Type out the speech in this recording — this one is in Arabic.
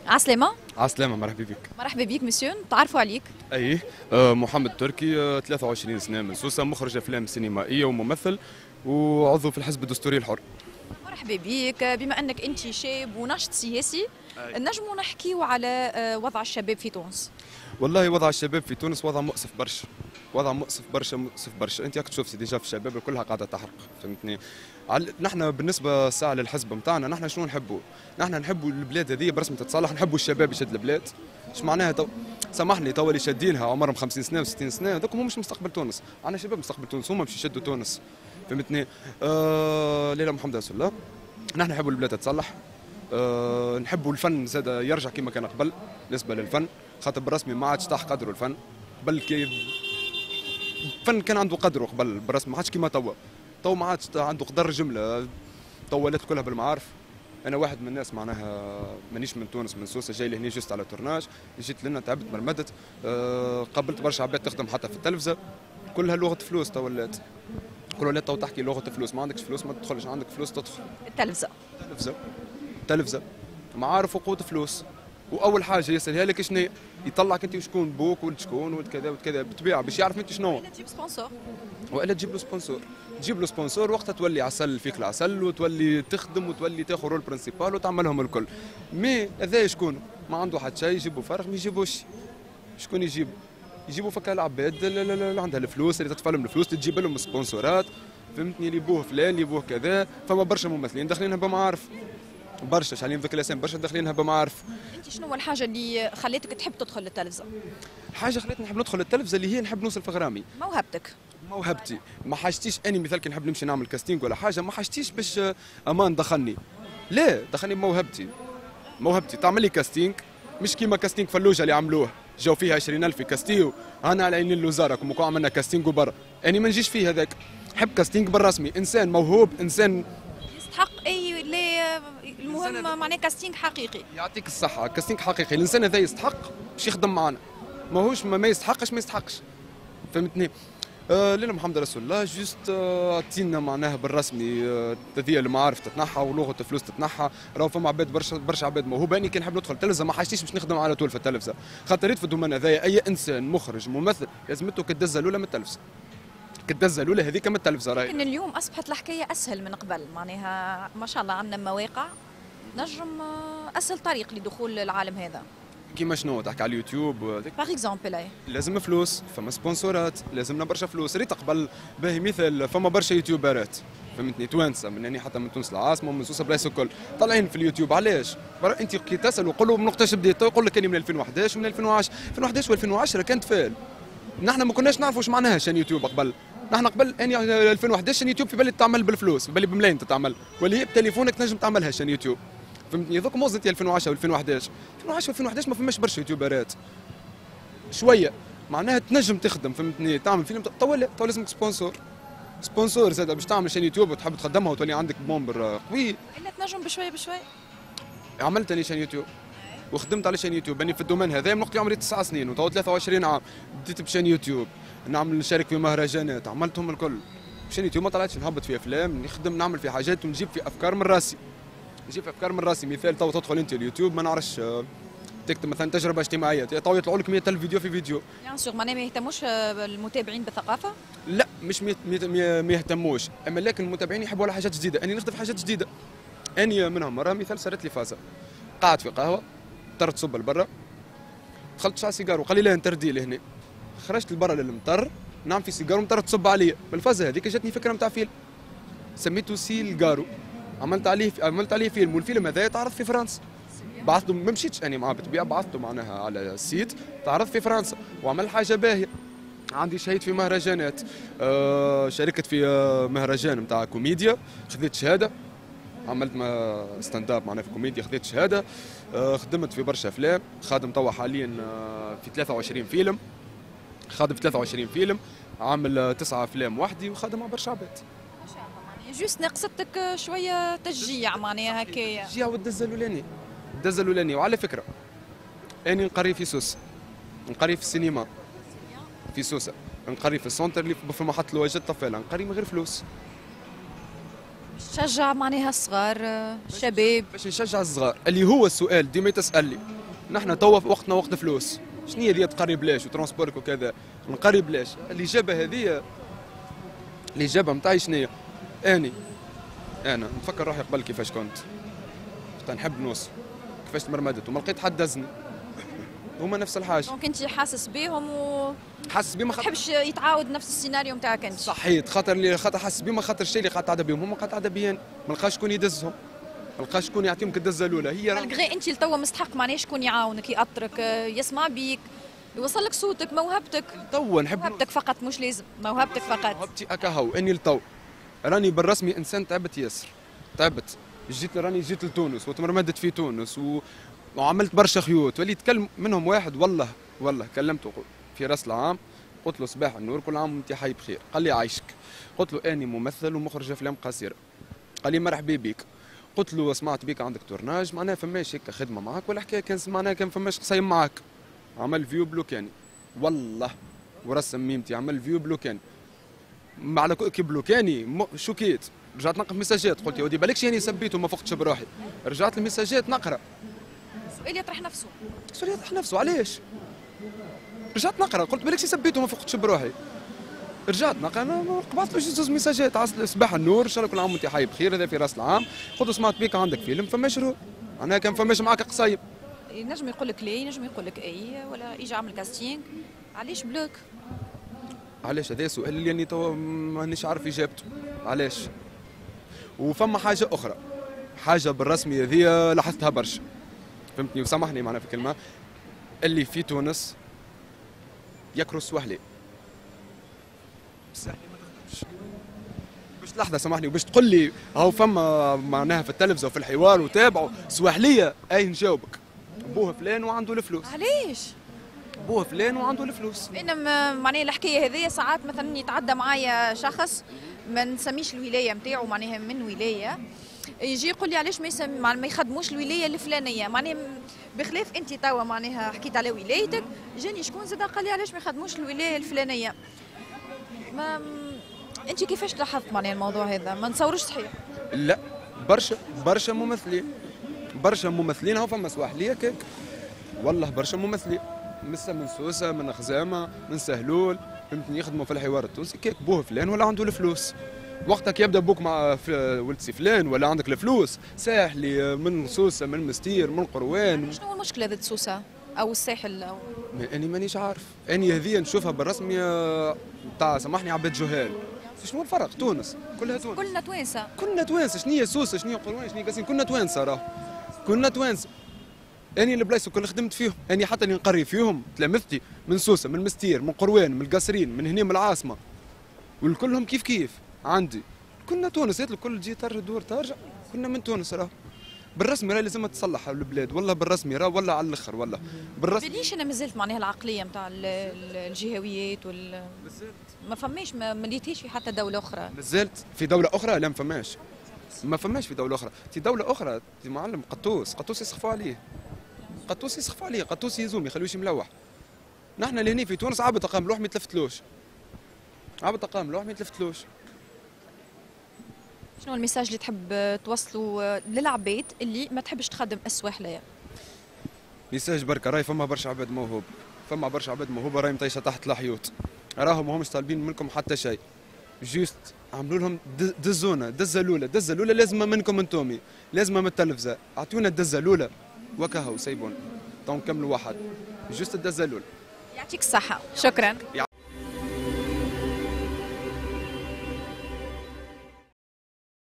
عسلامة. عسلامة، مرحبا بك. مرحبا بك مسيو، نتعرفوا عليك. أي محمد تركي، 23 سنة، من سوسة، مخرج أفلام سينمائية وممثل وعضو في الحزب الدستوري الحر. مرحبا بك، بما أنك أنت شاب وناشط سياسي، أي. نجموا نحكيوا على وضع الشباب في تونس. والله وضع الشباب في تونس وضع مؤسف برشا، وضع مؤسف برشا، مؤسف برشا. أنت راك تشوف سي ديجا في الشباب كلها قاعدة تحرق، فهمتني. نحن بالنسبة ساعة للحزب نتاعنا، نحن شنو نحبوا؟ نحن نحبوا البلاد هذه برسم تتصلح، نحبوا الشباب يشد البلاد. اش معناها سامحني، توا اللي شادينها عمرهم 50 سنة و60 سنة، هذوك هم مش مستقبل تونس. عندنا شباب مستقبل تونس، هم باش يشدوا تونس، فهمتني. ليلى محمد رسول الله. نحن نحبوا البلاد تتصلح، نحبوا الفن زاد يرجع كما كان قبل. بالنسبة للفن، خاطر بالرسمي ما عادش طاح قدره الفن. قبل كي الفن كان عنده قدره قبل بالرسمي، ما عادش كيما توا ما عادش عنده قدر جملة. توا ولات كلها بالمعارف. انا واحد من الناس معناها مانيش من تونس، من سوسه، جاي لهنا جست على تورناج. جيت لنا تعبت مرمدت، قابلت برشا عباد تخدم حتى في التلفزه، كلها لغه فلوس. توا ولات كل ولات تو تحكي لغه فلوس. ما عندكش فلوس ما تدخلش، عندك فلوس تدخل. التلفزة. تلفزه معارف وقوت فلوس. واول حاجه يسالها لك شنو يطلعك انت وشكون بوك ولد شكون ولد كذا ولد كذا، بالطبيعه باش يعرف انت شنو. تجيب سبونسور. والا تجيب له سبونسور، تجيب له سبونسور، وقتها تولي عسل فيك العسل، وتولي تخدم وتولي تاخذ رول برينسيبال وتعملهم الكل. مي هذا شكون ما عنده حتى شيء، يجيبوا فرغ ما يجيبوش. شكون يجيبوا فك العباد اللي عندها الفلوس، اللي تدفع لهم الفلوس، تجيب لهم سبونسورات، فهمتني. اللي بوه فلان، اللي بوه كذا. فما برشا ممثلين داخلينها بمعارف برشا، شحال نذكر الاسامي، برشا داخلينها بمعارف. أنت شنو هو الحاجة اللي خليتك تحب تدخل للتلفزة؟ حاجه خلتني نحب ندخل التلفزه اللي هي نحب نوصل في غرامي. موهبتك. موهبتي ما حاجتيش اني مثال كي نحب نمشي نعمل كاستينغ ولا حاجه، ما حاجتيش باش امان دخلني. لا، دخلني موهبتي تعمل لي كاستينغ، مش كيما كاستينغ فلوجه اللي عملوه جاو فيها 20,000 كاستيو. انا على عين الوزاره كم عملنا كاستينغ وبرا، اني ما نجيش فيه هذاك. نحب كاستينغ بالرسمي، انسان موهوب، انسان يستحق أي لا. المهم معناه كاستينغ حقيقي. يعطيك الصحه، كاستينغ حقيقي. الانسان هذا يستحق باش يخدم معنا، ماهوش ما يستحقش ما يستحقش، فهمتني. ليلى محمد رسول الله جوست عطينا معناها بالرسمي تذيع المعارف تتنحى ولغه الفلوس تتنحى. راهو فما عباد برشا عباد موهوبه. اني كي نحب ندخل التلفزه ما حاجتيش باش نخدم على طول في التلفزه، خاطر في الدومين هذايا اي انسان مخرج ممثل لازمته كالدزه الاولى من التلفزه، كالدزه الاولى هذيك من التلفزه. راهي لكن اليوم أصبحت الحكاية أسهل من قبل، معناها ما شاء الله عندنا مواقع نجم أسهل طريق لدخول العالم هذا. كيما شنو تحكي على اليوتيوب باغ اكزومبل. لازم فلوس، فما سبونسورات، لازمنا برشا فلوس. ريت قبل باهي مثال فما برشا يوتيوبرات، فهمتني، توانسه من هنا حتى من تونس العاصمه ومن سوسه بلايص الكل طالعين في اليوتيوب. علاش؟ انت كي تسال وقول له من وقتاش بديت، يقول لك اني من 2011 ومن 2010. 2011 و2010 كانت فال. نحن ما كناش نعرفوا واش معناها شان يوتيوب قبل. نحن قبل اني 2011 شان يوتيوب في بالي تعمل بالفلوس، في بالي بملايين تتعمل، واللي هي بتليفونك تنجم تعملها شان يوتيوب، فهمتني. ذوك موزنتي 2010 و2011. 2010 ما فماش برشا يوتيوبرات شويه معناها تنجم تخدم، فهمتني، تعمل فيلم. تو لازمك سبونسور زاد باش تعمل شان يوتيوب وتحب تخدمها وتولي عندك بومبر قوي. الا تنجم بشوي بشوي. عملت اني شان يوتيوب وخدمت على شان يوتيوب. اني في الدومين هذا من وقت عمري 9 سنين وتو 23 عام بديت بشان يوتيوب نعمل نشارك في مهرجانات، عملتهم الكل بشان يوتيوب. ما طلعتش نهبط في افلام، نخدم نعمل في حاجات ونجيب في افكار من راسي. مثال تو تدخل انت اليوتيوب ما نعرفش تكتب مثلا تجربه اجتماعيه، تو يطلعوا لك 100,000 فيديو في فيديو. بيان سور معناها ما يهتموش المتابعين بالثقافه؟ لا مش ما يهتموش، اما لكن المتابعين يحبوا على حاجات جديده. اني نخدم في حاجات جديده. اني منهم مره مثال صارت لي فازه، قاعد في قهوه طرت صب لبرا، دخلت شعل سيجار وقال لي لا انت ردي لهنا. خرجت لبرا للمطر نعم في سيجار ومطر تصب عليا. بالفازه هذيك جاتني فكره نتاع فيلم سميته سيل جارو، عملت عليه فيلم. والفيلم هذا يتعرض في فرنسا. بعثته، ما مشيتش اني معاه بالطبيعه، بعثته معناها على السيت تعرض في فرنسا وعمل حاجه باهيه. عندي شهيد في مهرجانات، شاركت في مهرجان نتاع كوميديا خذيت شهاده، عملت ستاند اب معناها في كوميديا خذيت شهاده. خدمت في برشا افلام، خادم توا حاليا في 23 فيلم، خادم في 23 فيلم، عامل 9 افلام وحدي وخادم مع برشا عباد. ما شاء الله. معناها جوست ناقصتك شويه تشجيع معناها هكايا. تشجيع والدزه الاولاني. وعلى فكره اني نقري في سوسه، نقري في السينما في سوسه، نقري في السونتر اللي في محطه الواجد طفاله، نقري من غير فلوس. شجع معناها الصغار، الشباب. باش نشجع الصغار اللي هو السؤال ديما تسال لي. نحن توا في وقتنا وقت فلوس، شنو هي اللي تقري بلاش وترونسبورك وكذا، نقري بلاش. الاجابه هذه، الاجابه نتاعي شنو هي؟ انا نفكر روحي قبل كيفاش كنت نحب نوصل، كيفاش تمرمدت وما لقيت حد دزني. هما نفس الحاجه. دونك انت حاسس بهم و حاسس بما ما تحبش يتعاود نفس السيناريو نتاعك انت. صحيت، خاطر حاسس بما خاطر الشيء اللي قاعد تعدى بهم هما قاعد تعدى بيا. ما لقاش شكون يدزهم، ما لقاش شكون يعطيهم الدزه الاولى. هي مالغري انت لتوا مستحق معناها شكون يعاونك، يأطرك، يسمع بيك، يوصل لك صوتك، موهبتك. توا نحب موهبتك فقط، مش لازم موهبتك فقط. موهبتي هو اني لتو راني بالرسمي انسان تعبت ياسر، تعبت. جيت لتونس وتمرمدت في تونس وعملت برشا خيوط. وليت كلم منهم واحد، والله كلمته في راس العام، قلت له صباح النور، كل عام وانت حي بخير. قال لي عايشك. قلت له اني ممثل ومخرج افلام قصيره. قال لي مرحبا بك. قلت له سمعت بك عندك تورناج، معناها فماش هيك خدمه معك ولا حكايه؟ كان معناها كان فماش قصيم معك. عمل فيو بلوكاني والله، ورسم ميمتي، عمل فيو بلوكاني. على كي بلوكاني شوكيت. رجعت نقرا ميساجات، قلت يا ودي بالكش يعني سبيت وما فقتش بروحي. رجعت الميساجات نقرا. السؤال يطرح نفسه. السؤال يطرح نفسه، علاش؟ رجعت نقرا، قلت بالكش سبيت وما فقتش بروحي. رجعت نقرا، انا قبضت له زوج ميساجات. صباح النور، ان شاء الله كل عام وانت حي بخير، هذا في راس العام. قلت له سمعت بيك عندك فيلم فماش رو، انا كان فماش معاك قصيب. ينجم يقول لك لا، ينجم يقول لك اي، ولا يجي عامل كاستينغ. علاش بلوك؟ علاش؟ هذا سؤال اللي اني توا مانيش عارف اجابته. علاش؟ وفما حاجه اخرى، حاجه بالرسمي هذه لاحظتها برشا، فهمتني وسامحني معنا في الكلمه، اللي في تونس يكروا السواحلي. السواحلي ما تخدمش. باش لحظه سامحني، وباش تقول لي هاو فما معناها في التلفزه وفي الحوار وتابعوا سواحليه، اي نجاوبك بوه فلان وعنده الفلوس. علاش؟ بوه فلان وعنده الفلوس. انا معناها الحكايه هذه ساعات مثلا يتعدى معايا شخص ما نسميش الولايه نتاعو، معناها من ولايه، يجي يقول لي علاش ما يخدموش الولايه الفلانيه. معناها بخلاف انت توا معناها حكيت على ولايتك، جاني شكون زاد قال لي علاش ما يخدموش الولايه الفلانيه. ما انت كيفاش لاحظت معناها الموضوع هذا؟ ما نتصورش صحيح. لا، برشا ممثلين هاو فما سواحليه كيك، والله برشا ممثلين من سوسه، من خزامه، من سهلول، فهمتني، يخدموا في الحوار التونسي كيك بوه فلان ولا عنده الفلوس. وقتك يبدا بوك مع ولد سي فلان ولا عندك الفلوس، ساحلي، من سوسه، من مستير، من قروان. شنو هو المشكله ذات سوسه او الساحل او اني مانيش عارف. اني هذه نشوفها بالرسمي تاع سامحني عباد جهال. شنو الفرق؟ تونس كلها تونس، كلنا توانسه. شنو هي سوسه، شنو هي قروان، شنو هي كاسين، كلنا توانسه راه، كلنا توانسه. اني البلايص كل خدمت فيهم، اني حتى اللي نقري فيهم تلامذتي من سوسه، من مستير، من قروان، من القصرين، من هنا من العاصمه، والكلهم كيف عندي. كنا تونس، الكل تجي تدور ترجع، كنا من تونس راه. بالرسمي راه لازم تصلح البلاد، والله بالرسمي راه، ولا على الاخر والله بالرسمي. ليش انا مازلت معناها العقليه نتاع الجهويات ما فماش، ما ليتيش في حتى دوله اخرى. مازلت في دوله اخرى؟ لا ما فماش في دوله اخرى. في دوله اخرى في معلم قطوس يسخفوا عليه، قطوس يزوم يخلوش ملوح. نحن لهنا في تونس عبد قام لوح ما يتلفتلوش، شنو الميساج اللي تحب توصلوا للعباد اللي ما تحبش تخدم السواحليه؟ ميساج بركه، راهي فما برشا عباد موهوبه، راهي مطيشه تحت الحيوط، راهم ماهمش طالبين منكم حتى شيء، جوست عملوا لهم دزه الاولى لازم منكم انتومي، لازم من التلفزه، اعطونا الدزه الاولى وكهو سيبون تو نكملوا واحد، جوست الدزه الاولى. يعطيك الصحه، شكرا.